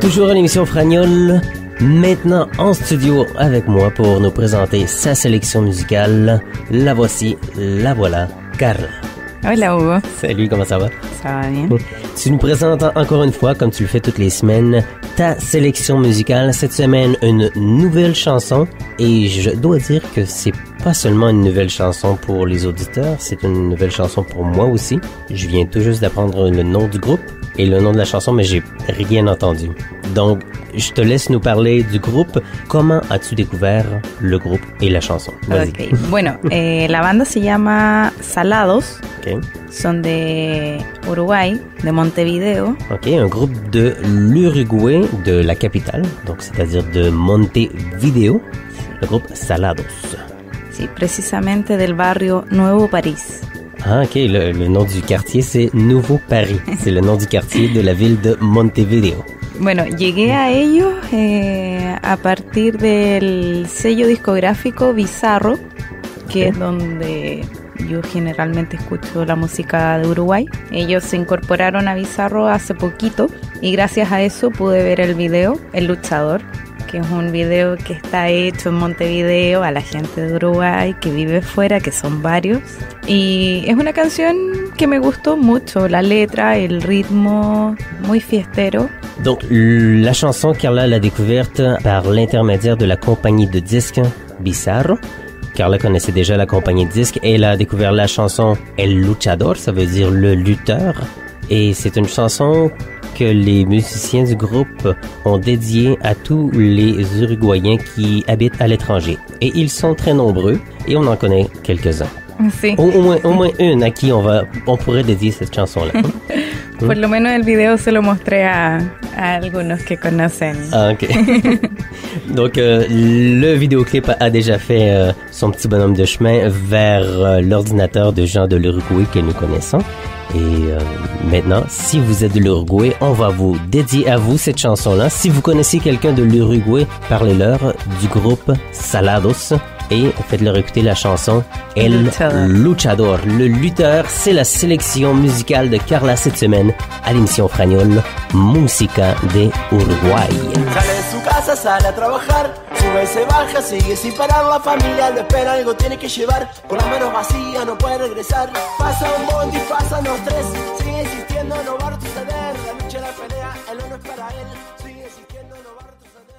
Toujours à l'émission Fragnole, maintenant en studio avec moi pour nous présenter sa sélection musicale. La voici, la voilà, Carla. Hola Hugo. Salut, comment ça va? Ça va bien. Tu nous présentes encore une fois, comme tu le fais toutes les semaines, ta sélection musicale. Cette semaine, une nouvelle chanson. Et je dois dire que c'est pas seulement une nouvelle chanson pour les auditeurs, c'est une nouvelle chanson pour moi aussi. Je viens tout juste d'apprendre le nom du groupe et le nom de la chanson, mais j'ai rien entendu. Donc, je te laisse nous parler du groupe. Comment as-tu découvert le groupe et la chanson? Vas-y. Okay. Bueno, la banda se llama Salados. Okay. Son de Uruguay, de Montevideo. Ok, un groupe de l'Uruguay, de la capitale, donc c'est-à-dire de Montevideo. Le groupe Salados. Sí, precisamente del barrio Nuevo París. Ah, ok. Le nom du quartier, c'est Nouveau Paris. C'est le nom du quartier de la ville de Montevideo. Bueno, llegué a ellos a partir del sello discográfico Bizarro, que es donde yo generalmente escucho la música de Uruguay. Ellos se incorporaron a Bizarro hace poquito y gracias a eso pude ver el video El Luchador, que es un video que está hecho en Montevideo a la gente de Uruguay que vive fuera, que son varios. Y es una canción que me gustó mucho, la letra, el ritmo, muy fiestero. Donc, la chanson, Carla l'a découverte par l'intermédiaire de la compagnie de disques Bizarro. Carla connaissait déjà la compagnie de disques et elle a découvert la chanson El Luchador, ça veut dire le lutteur. Et c'est une chanson que les musiciens du groupe ont dédiée à tous les Uruguayens qui habitent à l'étranger. Et ils sont très nombreux et on en connaît quelques-uns. Sí. Au moins une à qui on pourrait dédier cette chanson-là. Por lo menos el video se lo mostré a algunos que conocen. Ah, ok. Donc, le vidéoclip a déjà fait son petit bonhomme de chemin vers l'ordinateur de gens de l'Uruguay que nous connaissons. Et maintenant, si vous êtes de l'Uruguay, on va vous dédier à vous cette chanson-là. Si vous connaissez quelqu'un de l'Uruguay, parlez-leur du groupe Salados. Et faites-leur écouter la chanson El Luchador. Le lutteur, c'est la sélection musicale de Carla cette semaine à l'émission Fragnole, Música de Uruguay. Sale de su casa, sale a trabajar, sube y se baja, sigue sin parar, la familia lo espera, algo tiene que llevar, con las manos vacías no puede regresar. Pasa un bondi, pasan los tres, sigue insistiendo, no va a retroceder, la lucha, la pelea, el oro es para él, sigue insistiendo, no va a retroceder.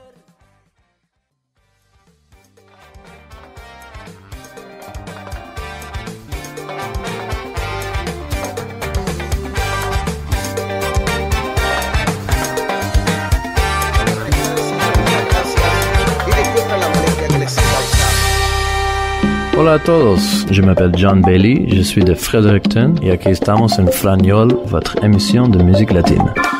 Hola a todos, je m'appelle John Bailey, je suis de Fredericton et aquí estamos en Fragnole, votre émission de musique latine.